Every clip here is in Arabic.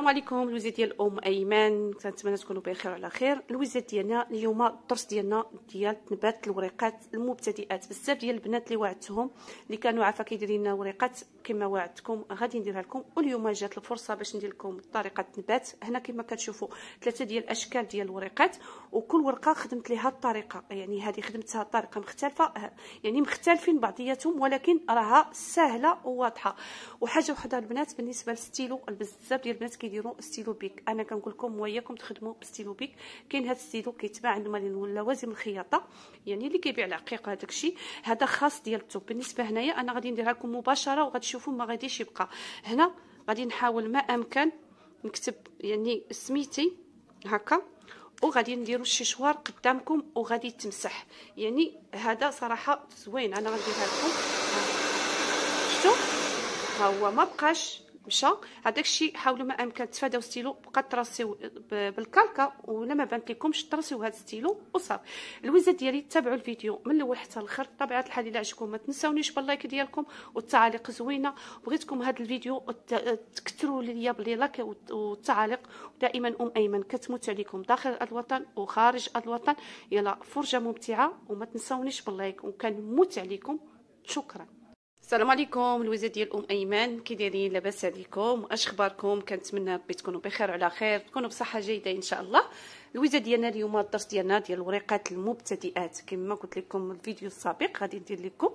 السلام عليكم. الوزيد ديال ام ايمن، كنتمنى تكونوا بخير وعلى خير. الوزيد ديالنا اليوم الدرس ديالنا ديال نبات الوريقات المبتدئات. بزاف ديال البنات اللي وعدتهم اللي كانوا عارفه كيديروا لنا وريقات كما وعدتكم غادي نديرها لكم، واليوم جات الفرصه باش ندير لكم طريقه نبات. هنا كما كتشوفوا 3 ديال الاشكال ديال الوريقات، وكل ورقه خدمت ليها الطريقه، يعني هذه خدمتها طريقه مختلفه، يعني مختلفين بعضياتهم ولكن راها سهله وواضحه. وحاجه وحده البنات بالنسبه للستيلو، بزاف ديال البنات كيديروا ستيلو بيك. انا كنقول لكم وياكم تخدموا بستيلو بيك. كاين هذا ستيلو كيتباع عند مالين ولا لوازم الخياطه، يعني اللي كيبيع العقيق هذاك الشيء، هذا خاص ديال الثوب. بالنسبه هنايا انا غادي نديرها لكم مباشره وغتشوفوا ما غاديش يبقى. هنا غادي نحاول ما امكن نكتب يعني سميتي هكا، وغادي نديروا الششوار قدامكم وغادي تمسح. يعني هذا صراحه زوين، انا غنديرها لكم. شفتوا ها هو ما بقاش مشى هذاك الشيء. حاولوا ما امكن تفاداو ستيلو، بقى تراسيو بالكالكا ولا ما بانت لكمش تراسيو هذا ستيلو وصافي. الوزات ديالي تابعوا الفيديو من الاول حتى الاخر. بطبيعه الحال الا عجبكم ما تنساونيش باللايك ديالكم والتعاليق زوينه. بغيتكم هذا الفيديو تكثروا ليا باللايك والتعاليق. دائما ام ايمن كتموت عليكم داخل الوطن وخارج الوطن. يلا فرجه ممتعه وما تنساونيش باللايك وكنموت عليكم. شكرا. السلام عليكم. الوزيد ديال ام ايمن، كي دايرين؟ لاباس عليكم؟ اش اخباركم؟ كنتمنى ربي تكونوا بخير وعلى خير، تكونوا بصحه جيده ان شاء الله. الوزيد ديالنا اليوم الدرس ديالنا ديال الوريقات المبتدئات. كما قلت لكم الفيديو السابق غادي ندير لكم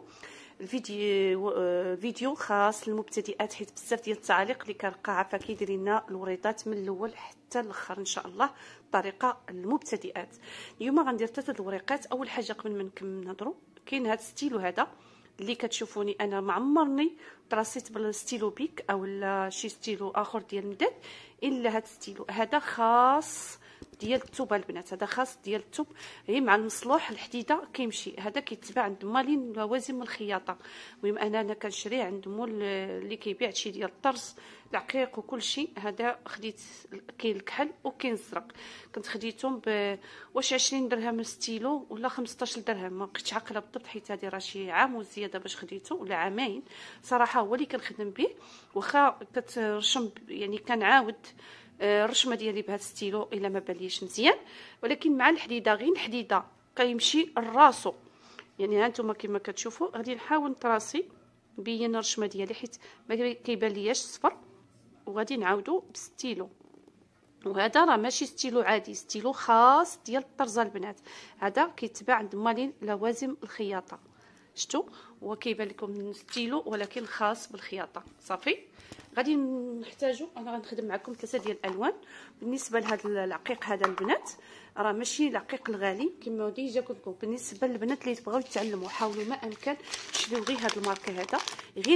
فيديو خاص للمبتدئات، حيت بزاف ديال التعاليق اللي كنلقى عارفه كيدير لنا الوريضات من الاول حتى الاخر ان شاء الله. طريقه المبتدئات اليوم غندير 3 الوريقات. اول حاجه قبل ما نهضروا، كاين هذا الستيلو هذا اللي كتشوفوني انا ما عمرني طراسيت بالستيلو بيك او شي ستيلو اخر ديال المداد الا هذا الستيلو. هذا خاص ديال الثوب البنات، هذا خاص ديال الثوب، هي مع المصلوح الحديده كيمشي. هذا كيتباع عند مالين لوازم الخياطه. المهم انا كنشريه عند مول اللي كيبيع هادشي ديال الطرز العقيق وكل شيء. هذا خديت كاين الكحل وكاين الزرق، كنت خديتهم واش 20 درهم ستيلو ولا 15 درهم، ما بقيتش عاقله بالضبط حيت هذه راه شي عام وزياده باش خديته ولا عامين. صراحه هو اللي كنخدم به، واخا كترشم يعني كنعاود الرشمه ديالي بهذا ستيلو الا ما باليش مزيان، ولكن مع الحديده غير الحديده كيمشي الراسو. يعني ها نتوما كما كتشوفوا غادي نحاول نطراسي نبين الرشمه ديالي حيت ما كيبان لياش صفر، وغادي نعاودو بستيلو. وهذا راه ماشي ستيلو عادي، ستيلو خاص ديال الطرزه البنات. هذا كيتباع عند مالين لوازم الخياطه. شفتوا هو كيبان لكم ستيلو ولكن خاص بالخياطه. صافي غادي نحتاجو، انا غنخدم معكم 3 ديال الالوان. بالنسبه لهذا العقيق هذا البنات راه ماشي العقيق الغالي كما ديجا قلت لكم. بالنسبه للبنات اللي تبغيو يتعلموا حاولوا ما امكن تشريو غير هذا الماركه هذا، غير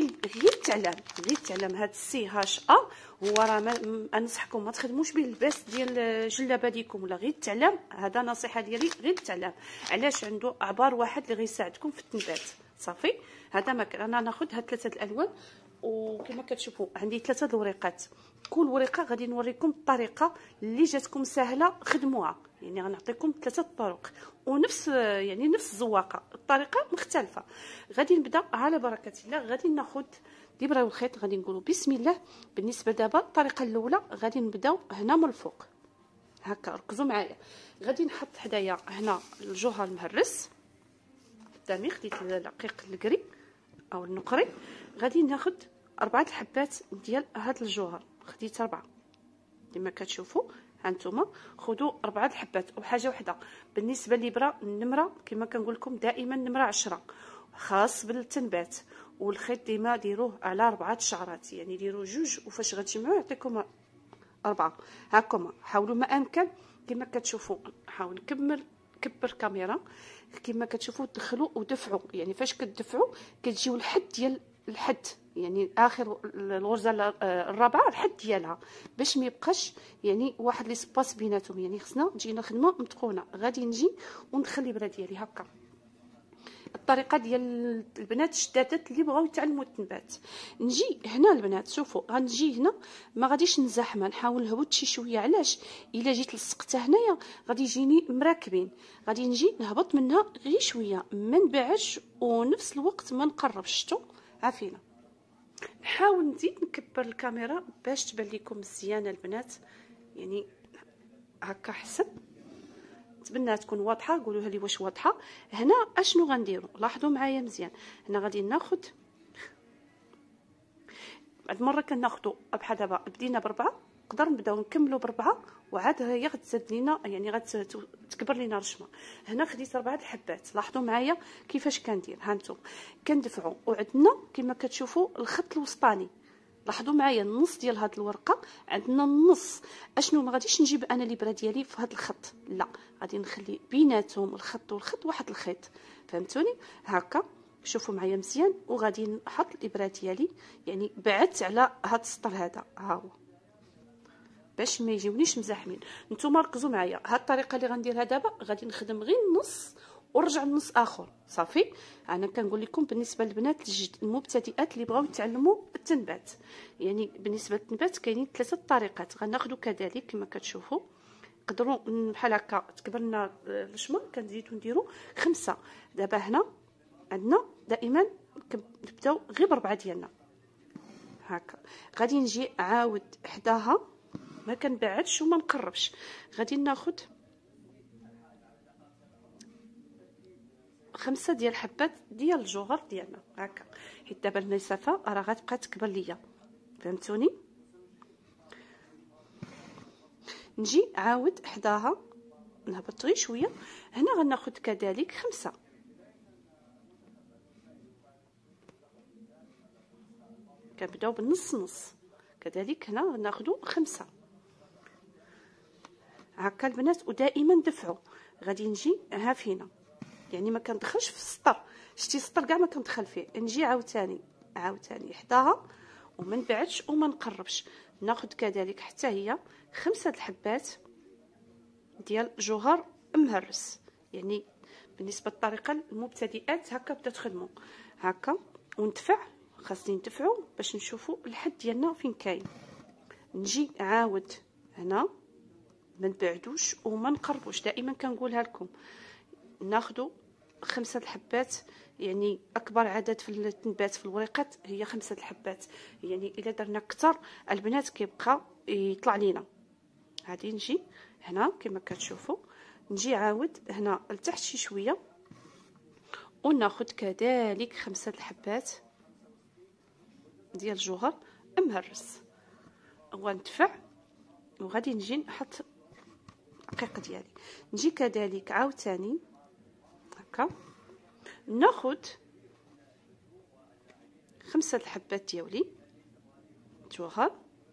التعلم هذا السي هاش ا. هو راه انصحكم ما تخدموش به اللباس ديال الجلابه ديكم ولا غير التعلم. هذا نصيحه ديالي، غير التعلم. علاش؟ عنده عبار واحد اللي غيساعدكم في التنبات. صافي هذا ما انا ناخذ هاد 3 الالوان. وكما كتشوفوا عندي 3 الوريقات. كل ورقه غادي نوريكم الطريقه اللي جاتكم سهله خدموها. يعني غنعطيكم 3 الطرق ونفس يعني نفس الزواقه، الطريقه مختلفه. غادي نبدا على بركه الله. غادي ناخذ الابره والخيط، غادي نقولوا بسم الله. بالنسبه دابا الطريقه الاولى غادي نبداو هنا من الفوق هكا، ركزوا معايا. غادي نحط حدايا هنا الجوهر المهرس قدامي، خديت العقيق الكري او النقري. غادي ناخذ 4 الحبات ديال هذا الجوهر، خديت 4 كما كتشوفوا. هانتوما خذوا 4 الحبات. وحاجه وحده بالنسبه للابره، النمره كما كنقول لكم دائما نمره 10 خاص بالتنبات. والخيط ديما ديروه على 4 شعرات، يعني ديروا 2 وفاش غتجمعوا يعطيكم 4 هاكم. حاولوا ما امكن كما كتشوفوا، نحاول نكبر الكاميرا كما كتشوفوا، دخلوا ودفعوا. يعني فاش كتدفعوا كتجيو لحد ديال الحد، يعني اخر الغرزه الرابعه الحد ديالها، باش ما يبقاش يعني واحد لي سباس بيناتهم. يعني خصنا تجينا خدمه متقونه. غادي نجي وندخل الابره ديالي هكا. الطريقه ديال البنات الشدادات اللي بغاو يتعلموا التنبات. نجي هنا البنات شوفوا، غنجي هنا ما غاديش نزاحمها، نحاول نهبط شي شويه. علاش؟ الا جيت لصقتها هنايا غادي يجيني مراكبين. غادي نجي نهبط منها غير شويه، ما نبعدش ونفس الوقت ما نقربش. شفتوا عافينا. نحاول نزيد نكبر الكاميرا باش تبان لكم مزيانه البنات، يعني هكا حسن، نتمنى تكون واضحه. قولوها لي واش واضحه. هنا اشنو غنديروا؟ لاحظوا معايا مزيان. هنا غادي ناخذ، بعد مره كناخذوا بحال دابا بدينا بربعه، نقدر نبداو نكملوا بربعه وعاد هي غتزاد لينا، يعني غتكبر لينا رشمه. هنا خديت 4 الحبات. لاحظوا معايا كيفاش كندير. ها انتم كندفعوا وعندنا كما كتشوفوا الخط الوسطاني. لاحظوا معايا النص ديال هاد الورقه عندنا النص. اشنو ما غاديش نجيب انا الابره ديالي في هاد الخط، لا غادي نخلي بيناتهم الخط والخط واحد الخيط. فهمتوني؟ هكا شوفوا معايا مزيان. وغادي نحط الابره ديالي، يعني بعدت على هاد السطر هذا، ها هو، باش ما يجيونيش مزاحمين. نتوما ركزوا معايا. هاد الطريقه اللي غنديرها دابا غادي نخدم غير النص ونرجع لنص اخر صافي. انا كنقول لكم بالنسبه للبنات المبتدئات اللي بغاو يتعلموا التنبات، يعني بالنسبه للتنبات كاينين 3 طريقات غناخذوا كذلك كما كتشوفوا. نقدروا بحال هكا تكبرنا الشمع كنزيدو نديروا 5. دابا هنا عندنا دائما نبداو غير ب4 ديالنا هكا. غادي نجي عاود حداها، ما كنبعدش وما نقربش. غادي ناخذ 5 ديال الحبات ديال الجوهر ديالنا هكا، حيت دابا المسافه راه غتبقى تكبر ليا. فهمتوني؟ نجي عاود حداها، نهبط غير شويه. هنا غناخذ كذلك 5. كنبداو بالنص نص. كذلك هنا غناخذوا 5 هكا البنات. ودائما دفعوا. غادي نجي ها فينا، يعني ما كندخلش في السطر. شتي السطر كاع ما كندخل فيه. نجي عاوتاني حداها وما نبعدش وما نقربش. ناخذ كذلك حتى هي 5 الحبات ديال جوهر مهرس. يعني بالنسبه للطريقه المبتدئات هكا بدا تخدموا هكا. وندفع، خاصني ندفعوا باش نشوفوا الحد ديالنا فين كاين. نجي عاود هنا، ما نبعدوش وما نقربوش. دائما كنقولها لكم، ناخذوا 5 الحبات، يعني اكبر عدد في التنبات في الوريقات هي 5 الحبات. يعني الا درنا اكثر البنات كيبقى يطلع لينا. غادي نجي هنا كما كتشوفوا، نجي عاود هنا لتحت شي شويه وناخذ كذلك 5 الحبات ديال الجوهر مهرس وندفع. وغادي نجي نحط الدقيق ديالي. نجي كذلك عاوتاني هكا ناخذ 5 الحبات ديالي جوهر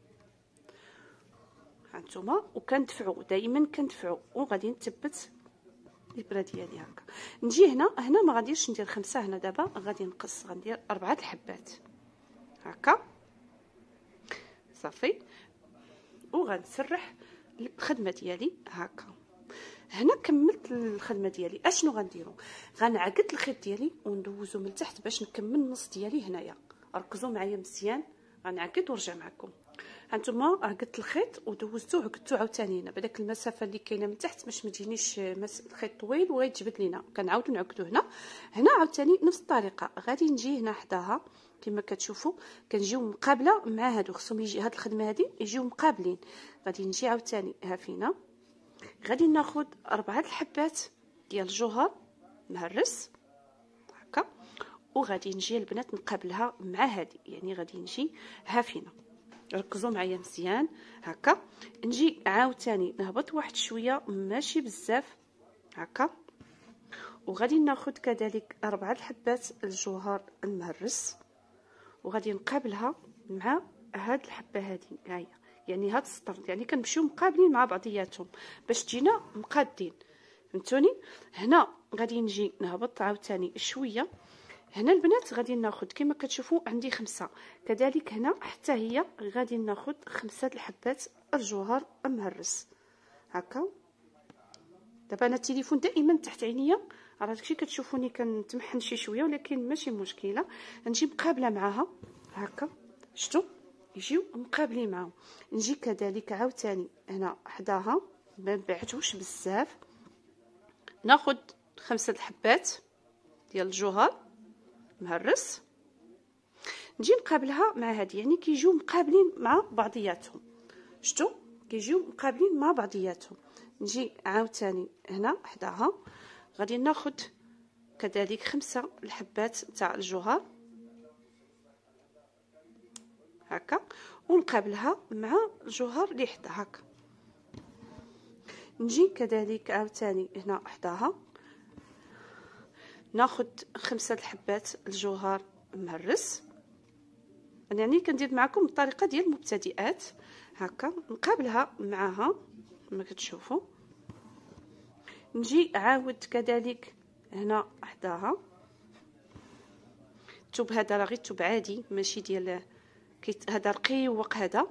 هانتوما. وكندفعوا دائما كندفعوا وغادي نثبت الابره ديالي هكا. نجي هنا ما غاديش ندير 5. هنا دابا غادي نقص، غندير 4 الحبات هكا صافي. وغنسرح الخدمه ديالي هكا. هنا كملت الخدمه ديالي. اشنو غنديروا؟ غنعقد الخيط ديالي وندوزو من تحت باش نكمل النص ديالي هنايا. ركزوا معايا مزيان. غنعقد ونرجع معكم. هانتوما عقدت الخيط ودوزتو عقدتو عاوتاني هنا بداك المسافه اللي كاينه من تحت باش ما تجينيش الخيط طويل وغيتجبد لينا. كنعاودو نعقدو هنا عاوتاني نفس الطريقه. غادي نجي هنا حداها كما كتشوفوا، كنجيو مقابله مع هادو. خصهم يجي هاد الخدمه هادي يجيو مقابلين. غادي نجي عاوتاني ها فينا. غادي ناخذ 4 الحبات ديال الجوهر مهرس هكا. وغادي نجي البنات نقابلها مع هذه، يعني غادي نجي ها فينا. ركزوا معايا مزيان هكا. نجي عاوتاني نهبط واحد شويه ماشي بزاف هكا. وغادي ناخذ كذلك 4 الحبات الجوهر المهرس وغادي نقابلها مع هاد الحبه هذه. ها هي، يعني هاد السطر، يعني كنمشيو مقابلين مع بعضياتهم باش تجينا مقادين. فهمتوني؟ هنا غادي نجي نهبط عاوتاني شويه. هنا البنات غادي ناخذ كما كتشوفوا عندي 5 كذلك. هنا حتى هي غادي ناخذ 5 الحبات الجوهر مهرس هكا. دابا انا التليفون دائما تحت عينيا، راه داكشي كتشوفوني كنتمحن شي شويه، ولكن ماشي مشكله. نجي مقابله معاها هكا. شفتوا يجيو مقابلين معاهم. نجي كذلك عاوتاني هنا حداها، ما نبعدوش بزاف. ناخذ 5 الحبات ديال الجوهر مهرس. نجي نقابلها مع هذه، يعني كيجيو مقابلين مع بعضياتهم. شفتوا كيجيو مقابلين مع بعضياتهم. نجي عاوتاني هنا حداها غادي ناخد كذلك 5 الحبات تاع الجوهر هكا، ونقابلها مع الجوهر اللي حدا هكا. نجي كذلك عاوتاني هنا حداها ناخد 5 الحبات الجوهر مهرس. يعني كندير معكم الطريقه ديال المبتدئات هكا، نقابلها معها كما كتشوفوا. نجي عاود كذلك هنا حداها. الثوب هذا راه غير ثوب عادي ماشي ديال هذا رقيق، هذا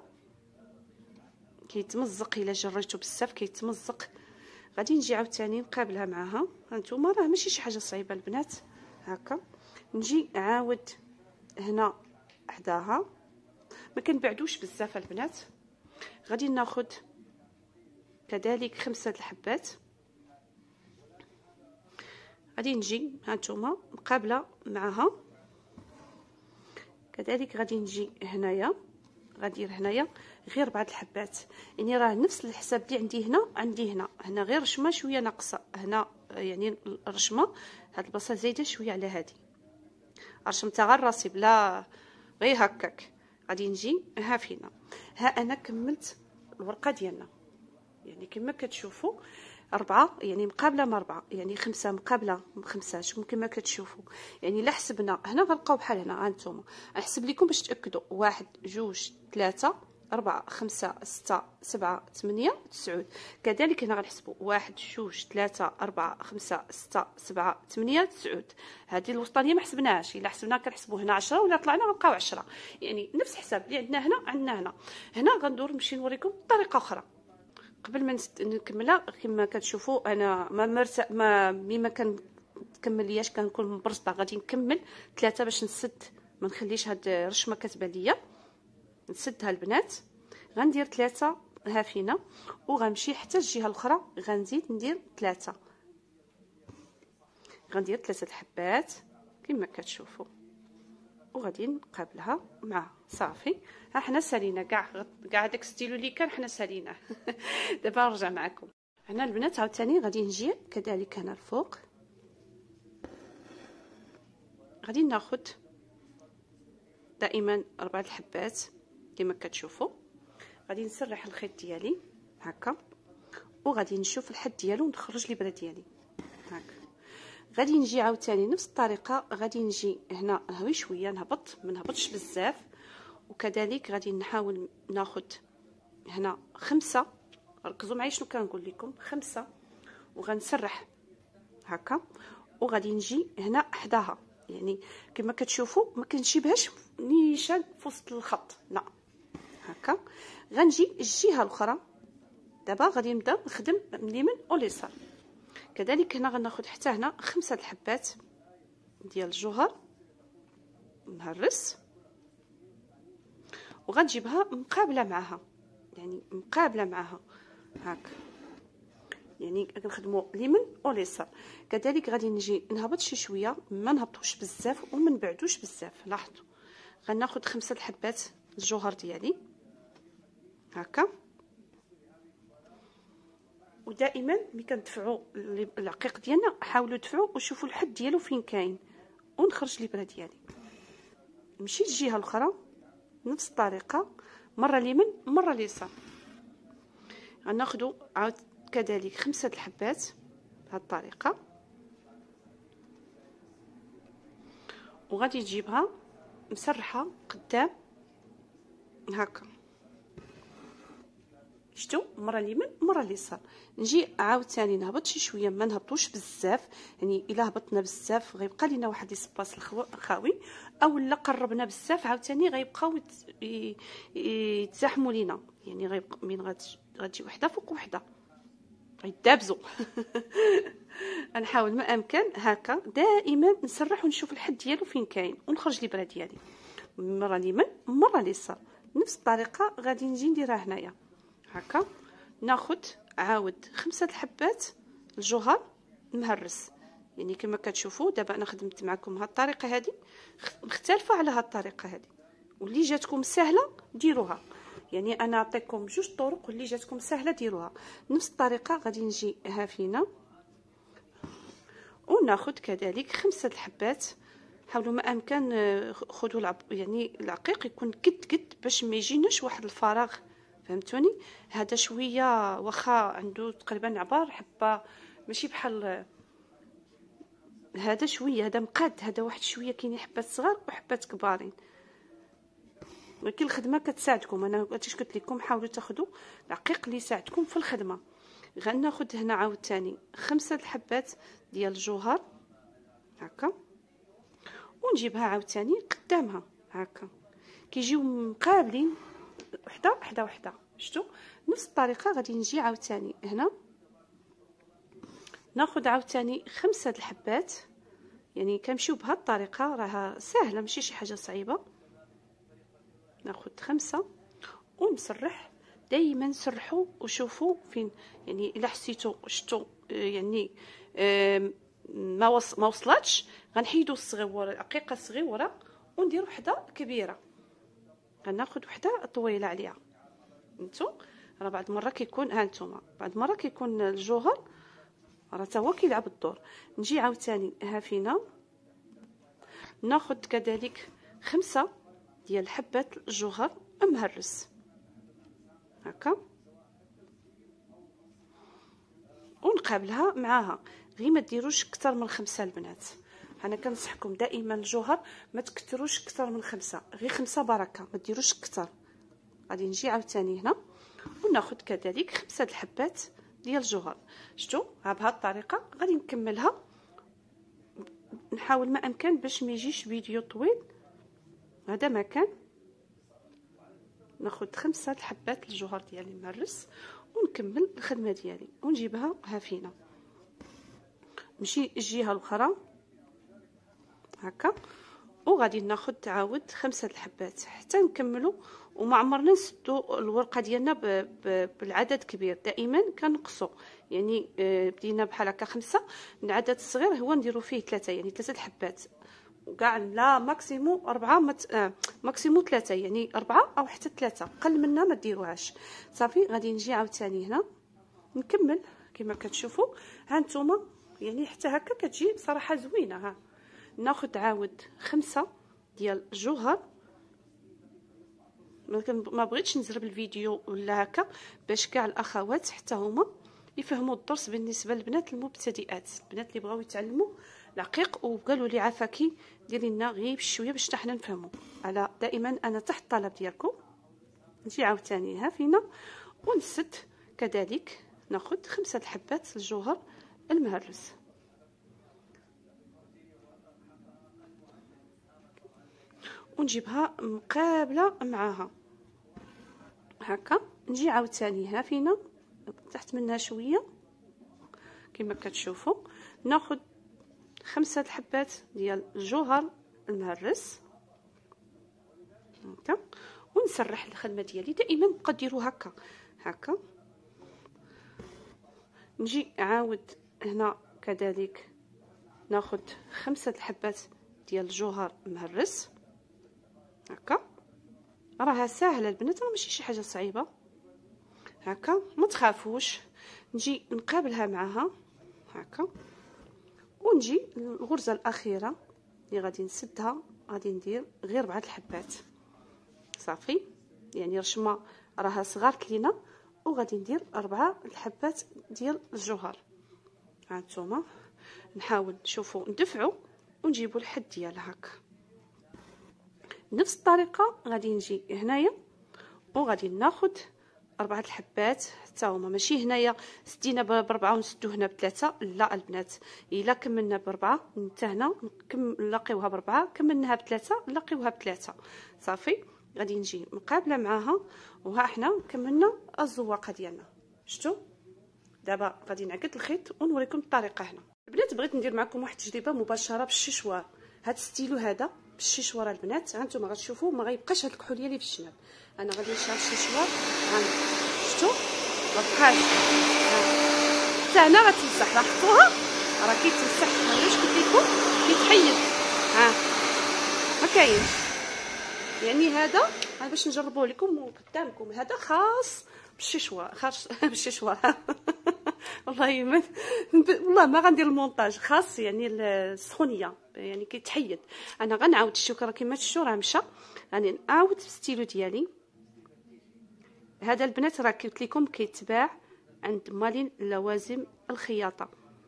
كيتمزق الا جريتو بزاف كيتمزق. غادي نجي عاوتاني نقابلها معها. هانتوما راه ماشي شي حاجه صعيبه البنات هكا. نجي عاود هنا حداها، ما كنبعدوش بزاف البنات. غادي ناخد كذلك 5 الحبات. غادي نجي هانتوما مقابله معها كذلك. غادي نجي هنايا غادير هنايا غير 4 الحبات، يعني راه نفس الحساب اللي عندي هنا عندي هنا غير رشمه شويه ناقصه هنا، يعني الرشمه هاد البلاصه زايده شويه على هادي، رشمتها غير راسي بلا غير هكاك. غادي نجي ها فينا، ها انا كملت الورقه ديالنا، يعني كما كتشوفوا 4 يعني مقابله مع 4 يعني 5 مقابله مع 5 كما كتشوفوا. يعني الا حسبنا هنا غنلقاو بحال هنا. هانتوما نحسب لكم باش تاكدوا: 1 2 3 4 5 6 7 8 9. كذلك هنا غنحسبوا 1 2 3 4 5 6 7 8 9. هذه الوسطانيه ما حسبناهاش، الا حسبنا كنحسبوا هنا 10 ولا طلعنا غنلقاو 10. يعني نفس الحساب اللي عندنا هنا عندنا هنا. هنا غندور نمشي نوريكم طريقه اخرى قبل ما نكملها. كما كتشوفوا انا ما كنكمل لياش كنكون مبرصطه. غادي نكمل 3 باش نسد، ما نخليش هاد الرشمه كتبان ليا، نسدها البنات. غندير 3 ها فينا وغنمشي حتى الجهه الاخرى غنزيد ندير 3. غندير 3 الحبات كما كتشوفوا وغادي نقابلها مع صافي. ها حنا سالينا كاع داك ستيلو اللي كان حنا ساليناه. دابا نرجع معكم. هنا البنات عاوتاني غادي نجي كذلك هنا الفوق، غادي ناخد دائما 4 الحبات كما كتشوفوا. غادي نسرح الخيط ديالي هكا وغادي نشوف الحد ديالو ونخرج الابره ديالي هكا. غادي نجي عاوتاني نفس الطريقه، غادي نجي هنا هوي شويه نهبط، ما نهبطش بزاف. وكذلك غادي نحاول ناخد هنا 5. ركزوا معايا شنو كنقول لكم، 5 وغنسرح هكا. وغادي نجي هنا حداها، يعني كما كتشوفوا ما كنشبهش نيشان في وسط الخط، لا هكا. غنجي الجهه الاخرى. دابا غادي نبدا نخدم من اليمين واليسار. كذلك هنا غناخد حتى هنا 5 الحبات ديال الجوهر مهرس وغنجيبها مقابله معها، يعني مقابله معها هكا، يعني كنخدموا اليمين واليسار. كذلك غادي نجي نهبط شي شويه، ما نهبطوش بزاف وما نبعدوش بزاف. لاحظوا غناخد 5 الحبات الجوهر ديالي هكا. ودائما ملي كندفعوا العقيق ديالنا حاولوا تدفعوا وشوفوا الحد ديالو فين كاين، ونخرج الابره ديالي. نمشي للجهه الاخرى نفس الطريقه، مره اليمين مره اليسار. غناخذوا عاود كذلك 5 الحبات بهذه الطريقه وغادي تجيبها مسرحه قدام هكا. شفتوا مره اليمين مره اليسار. نجي عاوتاني نهبط شي شويه، ما نهبطوش بزاف، يعني الا هبطنا بزاف غيبقى لينا واحد السباس خاوي، او لا قربنا بزاف عاوتاني غيبقاو يتزاحموا لينا، يعني غيبقى من غتجي وحده فوق وحده غيدابزوا. غنحاول ما امكن هكا دائما نسرح ونشوف الحد ديالو فين كاين ونخرج الابره ديالي مره اليمين مره اليسار. نفس الطريقه غادي نجي نديرها هنايا هكا. ناخد عاود 5 الحبات الجوهر مهرس، يعني كما كتشوفوا. دابا انا خدمت معكم هاد الطريقه هذه مختلفه على هاد الطريقه هذه واللي جاتكم سهله ديروها. يعني انا نعطيكم جوج طرق، واللي جاتكم سهله ديروها. نفس الطريقه غادي نجي ها فينا وناخذ كذلك 5 الحبات. حاولوا ما امكن خذوا يعني العقيق يكون قد باش ما يجيناش واحد الفراغ، فهمتوني؟ هذا شويه واخا عنده تقريبا عبار حبه، ماشي بحال هذا شويه، هذا مقاد، هذا واحد شويه كاينين حبات صغار وحبات كبارين، ولكن الخدمه كتساعدكم. انا اش قلت لكم حاولوا تاخذوا العقيق اللي يساعدكم في الخدمه. غناخذ هنا عاوتاني 5 الحبات ديال الجوهر هكا، ونجيبها عاوتاني قدامها هكا، كيجيو مقابلين وحده. شفتوا؟ نفس الطريقه غادي نجي عاوتاني هنا ناخذ عاوتاني 5 الحبات. يعني كنمشيو بهذه الطريقه، راها سهله ماشي شي حاجه صعيبه. ناخذ 5 ونسرح. دائما سرحوا وشوفوا فين، يعني الا حسيتوا شفتوا يعني ما وصلتش، غنحيدوا الصغيوره، العقيقه الصغيوره وندير وحده كبيره. غناخذ وحده طويله عليها. انتو راه بعض المره كيكون، ها نتوما بعض المره كيكون الجوهر راه تا هو كيلعب الدور. نجي عاوتاني ها فينا ناخذ كذلك 5 ديال حبات الجوهر مهرس هكا، ونقابلها معاها. غير ما ديروش اكثر من 5 البنات. انا كنصحكم دائما الجوهر ما تكثروش اكثر من 5، غير 5 بركه، ما ديروش اكثر. غادي نجي عاوتاني هنا وناخذ كذلك 5 الحبات ديال الجوهر. شفتوا؟ ها بهذه الطريقه غادي نكملها. نحاول ما امكن باش ما يجيش فيديو طويل. هذا ما كان. ناخذ 5 الحبات الجوهر ديالي مهرس ونكمل الخدمه ديالي ونجيبها ها فينا. نمشي الجهه الاخرى هكا، وغادي ناخذ تعاود 5 الحبات حتى نكملوا. وما عمرنا نسدوا الورقه ديالنا بالعدد كبير، دائما كنقصوا. يعني بدينا بحال هكا 5، العدد الصغير هو نديروا فيه 3، يعني 3 الحبات وكاع، لا ماكسيموم 4 ماكسيموم 3، يعني 4 او حتى 3، قل منها ما ديروهاش. صافي غادي نجي عاوتاني هنا نكمل كما كتشوفوا. ها نتوما يعني حتى هكا كتجي بصراحه زوينه. ها ناخذ عاود 5 ديال الجوهر. ما بغيتش نزرب الفيديو ولا هكا باش كاع الاخوات حتى هما يفهموا الدرس بالنسبه للبنات المبتدئات، البنات اللي بغاو يتعلموا العقيق وقالوا لي عافاكي ديري لنا غير بشويه باش حنا نفهموا. على دائما انا تحت الطلب ديالكم. نجي عاوتاني ها فينا ونسد كذلك ناخذ 5 الحبات الجوهر المهرس ونجيبها مقابله معاها هكا. نجي عاوتاني ها فينا تحت منها شويه كما كتشوفوا. ناخذ 5 الحبات ديال الجوهر المهرس هكا ونسرح الخدمه ديالي. دائما نبقى ديروا هكا. نجي عاود هنا كذلك ناخذ 5 الحبات ديال الجوهر مهرس هكا. راها ساهله البنات، راه ماشي شي حاجه صعيبه. هكا ما تخافوش. نجي نقابلها معها هكا، ونجي الغرزه الاخيره اللي غادي نسدها، غادي ندير غير 4 الحبات صافي. يعني رشمه راها صغارت لينا، وغادي ندير 4 الحبات ديال الجوهر. ها نتوما نحاول نشوفوا ندفعوا ونجيبوا الحد ديالها هكا. نفس الطريقه غادي نجي هنايا وغادي ناخذ 4 الحبات حتى هما، ماشي هنايا سدينا ب4 ونسدو هنا ب3. لا البنات، الا كملنا ب4 حتى هنا نلاقيوها ب4، كملناها ب3 نلاقيوها ب3 صافي. غادي نجي مقابله معاها، وها حنا كملنا الزواقه ديالنا. شفتوا؟ دابا غادي نعقد الخيط ونوريكم الطريقه. هنا البنات بغيت ندير معكم واحد التجربه مباشره بالشيشوار. هاد ستيلو هذا بالشيشوار البنات، ها نتوما غتشوفوا ما غيبقاش هاد الكحوليه اللي في الجناب. انا غادي نشعل الشيشوار. ها شفتوا؟ ما بقاش حتى هنا غتمسح. لاحظتوها راه كيتمسح. علاش قلت لكم كيتحيد؟ ها ما كاينش. يعني هذا باش نجربوه لكم قدامكم، هذا خاص بالشيشوار، خاص بالشيشوار والله والله ما غندير المونتاج، خاص يعني السخونيه يعني كيتحيد. انا غنعاود الشوكه كما شفتوا راه مشى، غادي نعاود الستيلو ديالي. هذا البنات راه قلت لكم كيتباع عند مالين لوازم الخياطه.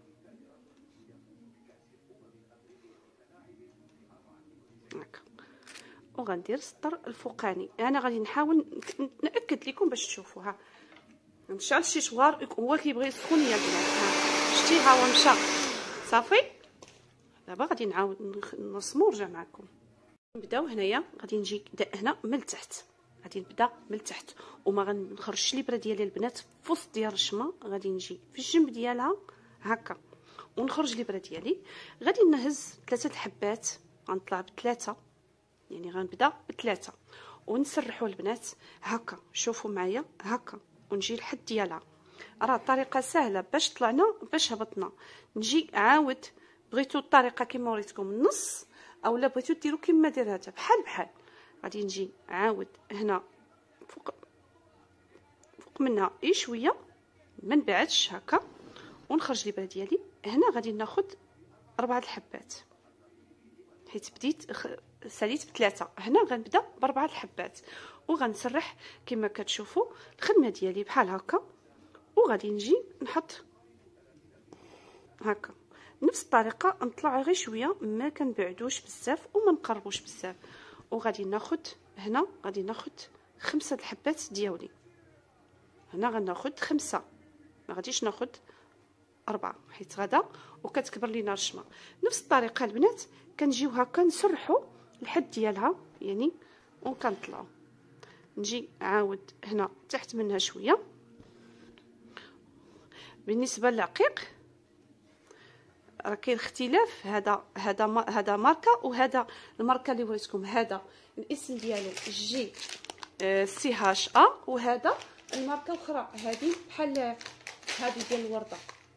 هكا وغندير السطر الفوقاني. انا غادي نحاول ناكد لكم باش تشوفوها. مشى الشيشوار هو كيبغي السخونيه البنات. شتي ها هو مشى صافي. دابا غادي نعاود نرسمو ونرجع معكم. نبداو هنايا، غادي نجي هنا من التحت، غادي نبدا من التحت وما غنخرجش الابره ديالي البنات في وسط ديال الرشمه، غادي نجي في الجنب ديالها هكا ونخرج الابره ديالي. غادي نهز 3 الحبات، غنطلع بثلاثه، يعني غنبدا بثلاثه ونسرحوا البنات هكا. شوفوا معايا هكا ونجي لحد ديالها. راه الطريقه سهله باش طلعنا باش هبطنا. نجي عاود، بغيتو الطريقه كما وريتكم النص اولا بغيتو ديروا كما داير هذا بحال غادي نجي عاود هنا فوق منها شويه ما نبعدش هكا ونخرج الابره ديالي. هنا غادي ناخذ 4 الحبات حيت بديت ساليت بثلاثه، هنا غنبدا ب4 الحبات وغنسرح كما كتشوفوا الخدمه ديالي بحال هكا. وغادي نجي نحط هكا نفس الطريقه، نطلع غير شويه ما كنبعدوش بزاف وما نقربوش بزاف. وغادي ناخذ هنا غادي ناخذ 5 الحبات ديالي. هنا غناخذ 5، ما غاديش ناخذ 4 حيت غدا وكتكبر لينا الرشمه. نفس الطريقه البنات كنجيو هكا نسرحوا لحد ديالها يعني وكنطلعوا. نجي عاود هنا تحت منها شويه. بالنسبه للعقيق راه كاين اختلاف، هذا ماركه وهذا الماركه اللي وريتكم. هذا الاسم ديالو جي سي هاش ا، وهذا الماركه اخرى هذه بحال هذه ديال الورده،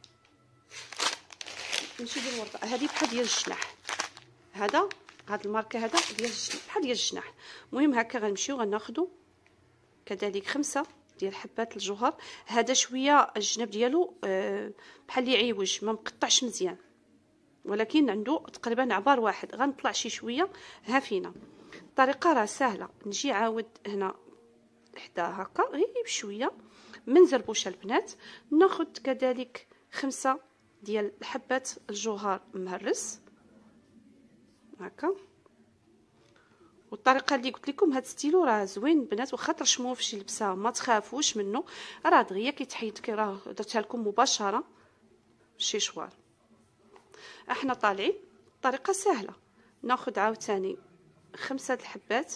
ماشي ديال الورده، هذه بحال ديال الجناح. هاد الماركه هذا ديال بحال ديال الجناح. المهم هكا غنمشيو غناخذوا كذلك 5 ديال حبات الجوهر. هذا شويه الجناب ديالو بحال اللي عيوج ما مقطعش مزيان، ولكن عنده تقريبا عبار واحد. غنطلع شي شويه ها فينا. الطريقه راه سهله. نجي عاود هنا حدا هكا غير بشويه من زربوشه البنات. ناخذ كذلك 5 ديال حبات الجوهر مهرس هكا. والطريقه اللي قلت لكم هاد ستيلو راه زوين البنات، واخا ترشموه في شي لبسه ما تخافوش منه، راه دغيا كيتحيد. كي راه درتها لكم مباشره الشيشوار. احنا طالعين الطريقه سهله. ناخذ عاوتاني 5 الحبات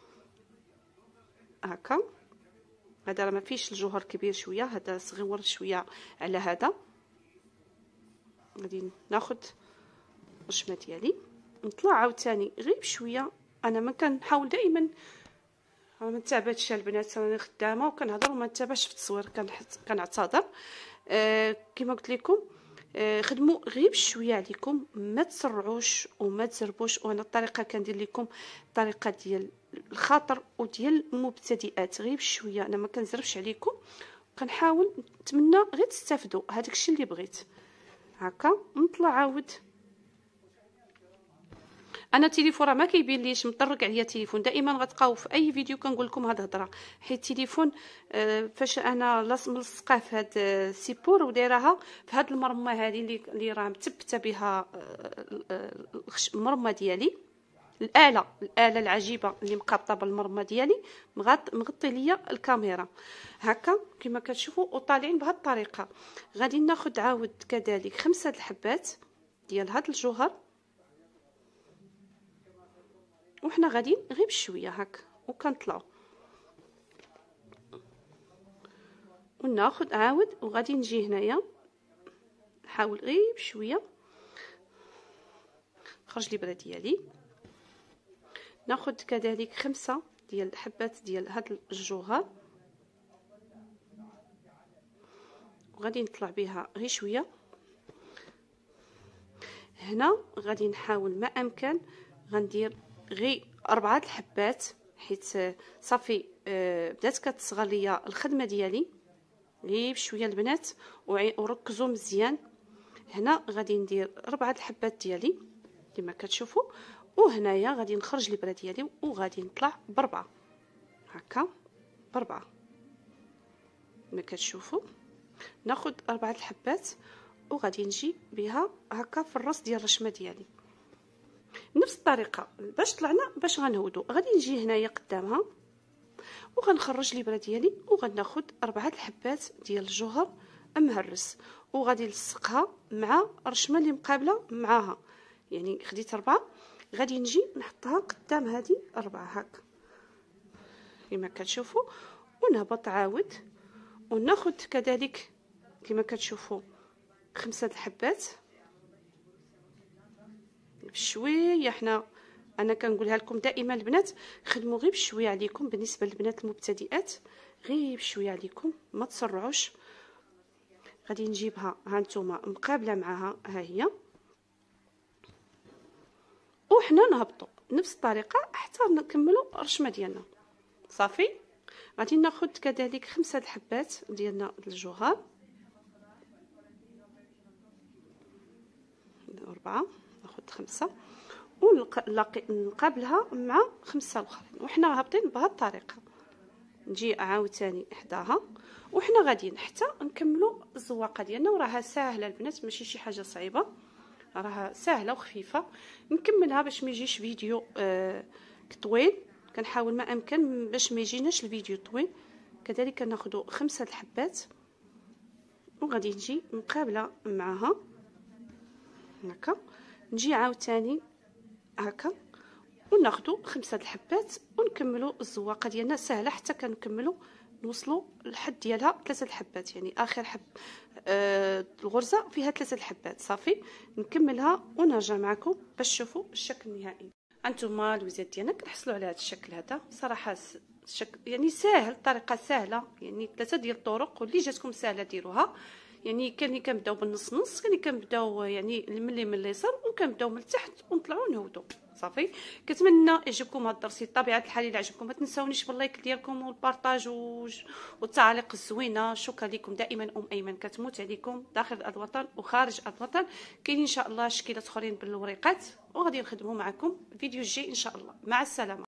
هكا. هذا راه ما فيش الجوهر كبير شويه، هذا صغير شويه على هذا. غادي ناخذ الرشمه ديالي نطلع عاوتاني غير بشويه. انا ما كنحاول دائما ما نتابعش البنات، انا خدامه وكنهضر وما نتابعش في التصوير، كنعتذر. كما قلت لكم خدموا غير بشويه عليكم، ما تسرعوش وما تزربوش. وانا الطريقه كندير لكم الطريقه ديال الخاطر وديال المبتدئات غير بشويه. انا ما كنزربش عليكم، كنحاول نتمنى غير تستافدوا. هذاك الشيء اللي بغيت هكا. نطلع عاود. انا التليفون راه ما كيبين ليش مطرق عليا التليفون. دائما غتلقاو في اي فيديو كنقول لكم هاد الهضره، حيت التليفون فاش انا ملصقاه في هاد السيبور ودايرها في هاد المرمى هذه اللي راه مثبته بها المرمى ديالي، الاله العجيبه اللي مقابطه بالمرمى ديالي مغطي ليا الكاميرا هكا كما كتشوفوا. وطالعين بهاد الطريقه. غادي ناخذ عاود كذلك 5 الحبات ديال هاد الجوهر، وحنا غاديين غير بشويه هكا وكنطلعوا وناخذ عاود. وغادي نجي هنايا نحاول غير بشويه نخرج الابره ديالي. ناخذ كذلك 5 ديال الحبات ديال هاد الجوهر وغادي نطلع بها غير شويه. هنا غادي نحاول ما امكن غندير غير 4 الحبات، حيت صافي بدات كتصغر ليا الخدمه ديالي. غير بشويه البنات وركزوا مزيان. هنا غادي ندير 4 الحبات ديالي كما كتشوفوا، وهنايا غادي نخرج الابره ديالي وغادي نطلع ب4 هكا، ب4 كما كتشوفوا. ناخذ 4 الحبات وغادي نجي بها هكا في الراس ديال الرشمه ديالي. نفس الطريقه باش طلعنا باش غنهودو، غادي نجي هنايا قدامها وغنخرج الابره ديالي وغناخذ 4 الحبات ديال الجوهر مهرس، وغادي نلصقها مع الرشمه اللي مقابله معاها. يعني خديت 4 غادي نجي نحطها قدام هذه 4 هكا كما كتشوفوا، ونهبط عاود وناخذ كذلك كما كتشوفوا 5 الحبات بشويه. انا كنقولها لكم دائما البنات، خدموا غير بشويه عليكم. بالنسبه للبنات المبتدئات غير بشويه عليكم، ما تسرعوش. غادي نجيبها ها نتوما مقابله معها، ها هي، وحنا نهبطوا نفس الطريقه حتى نكملوا الرشمه ديالنا. صافي غادي ناخذ كذلك 5 الحبات ديالنا الجوهر، 4 ناخذ 5 ونقابلها مع 5 الاخرين، وحنا هابطين بهذه الطريقه. نجي عاوتاني احداها وحنا غاديين حتى نكملوا الزواقه ديالنا. وراها ساهله البنات، ماشي شي حاجه صعيبه، راها ساهله وخفيفه. نكملها باش ما يجيش فيديو طويل، كنحاول ما امكن باش ما يجيناش الفيديو طويل. كذلك ناخذ 5 الحبات وغادي نجي مقابله معها هكا، نجي عاوتاني هكا وناخذ 5 الحبات ونكملوا الزواقه ديالنا. سهله حتى كنكملوا نوصلوا لحد ديالها 3 الحبات، يعني اخر حب الغرزه فيها 3 الحبات. صافي نكملها ونرجع معكم باش تشوفوا الشكل النهائي. انتما الوزات ديالنا كنحصلوا على هذا الشكل هذا صراحه. الشكل يعني ساهل، الطريقه سهله، يعني 3 ديال الطرق واللي جاتكم سهله ديروها. يعني كاين اللي كنبداو بالنص نص، كاين اللي كنبداو يعني من اليسار، وكنبداو من التحت ونطلعوا نهودوا. صافي كنتمنى يعجبكم هذا الدرس. بطبيعه الحال الا عجبكم ما تنساونيش باللايك ديالكم والبارطاج والتعاليق الزوينه. شكرا لكم دائما. ايمن كتموت عليكم داخل الوطن وخارج الوطن. كاين ان شاء الله شكيلات اخرين بالوريقات وغادي نخدموا معكم الفيديو الجاي ان شاء الله. مع السلامه.